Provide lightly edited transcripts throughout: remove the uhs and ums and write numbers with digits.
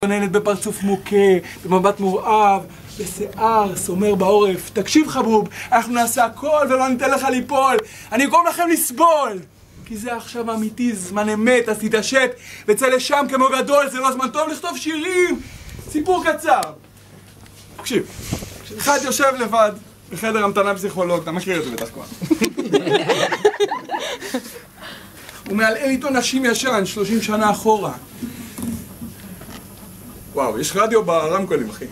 עוננת בפרצוף מוכה, במבט מורעב, בשיער, סומר בעורף. תקשיב חבוב, אנחנו נעשה הכל ולא ניתן לך ליפול. אני אגרום לכם לסבול. כי זה עכשיו אמיתי, זה זמן אמת, אז תתעשת וצא לשם כמו גדול, זה לא זמן טוב לכתוב שירים. סיפור קצר. תקשיב, אחד יושב לבד בחדר המתנה פסיכולוג, אתה מכיר את זה בטח כבר. הוא מעלעל איתו נשים ישן, 30 שנה אחורה. וואו, יש רדיו ברמקולים, אחי.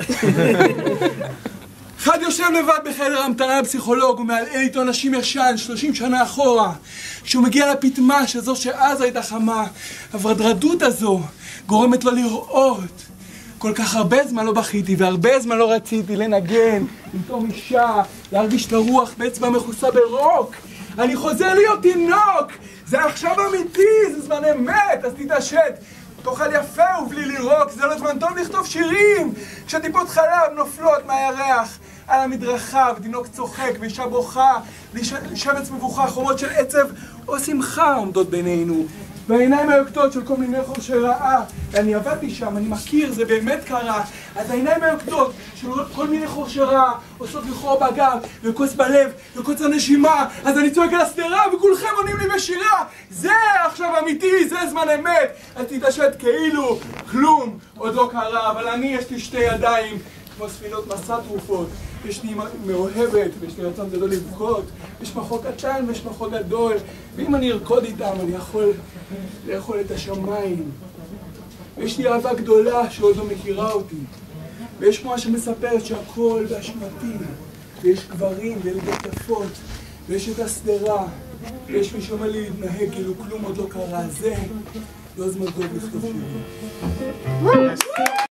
אחד יושב לבד בחדר המתנה לפסיכולוג, הוא מעלעל איתו נשים ישן, 30 שנה אחורה. כשהוא מגיע לפטמה, שזו שאז הייתה חמה, הוודרדות הזו גורמת לו לראות. כל כך הרבה זמן לא בכיתי, והרבה זמן לא רציתי לנגן, לטעום אישה, להרגיש את הרוח באצבע מכוסה ברוק. אני חוזר להיות תינוק! זה עכשיו אמיתי, זה זמן אמת, אז תתעשת. תאכל יפה ובלי לירוק, זה לא זמן טוב לכתוב שירים. כשטיפות חלב נופלות מהירח על המדרכה, ותינוק צוחק ואישה בוכה, שבץ מבוכה, חומות של עצב או שמחה עומדות בינינו. והעיניים היוקדות של כל מיני חורשי רעה, ואני עבדתי שם, אני מכיר, זה באמת קרה. אז העיניים היוקדות של כל מיני חורשי רעה עושות לכאורה בגב, וקוץ בלב, וקוץ הנשימה. אז אני צועק על הסתרה וכולכם עונים לי בשירה. זה עכשיו אמיתי, זה זמן אמת. אז תתעשת כאילו כלום עוד לא קרה, אבל אני יש לי שתי ידיים כמו ספינות מסע תרופות. יש לי מאוהבת, ויש לי רצון גדול לבכות, יש מחוק קטן ויש מחוק גדול, ואם אני ארקוד איתם אני יכול לאכול את השמיים. ויש לי אהבה גדולה שעוד לא מכירה אותי, ויש שמועה שמספרת שהכל באשמתי, ויש גברים וילדות יפות, ויש את הסדרה, ויש מי שאומר לי להתנהג כאילו כלום עוד לא קרה. זה לא זמן טוב לכתוב שירים.